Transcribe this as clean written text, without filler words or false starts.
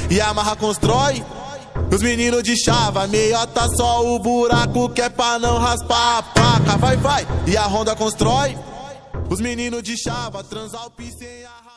e a marra constrói. Os meninos de chava, meiota só o buraco que é pra não raspar a placa. Vai, vai, e a Honda constrói. Os meninos de chava, transar o piso sem a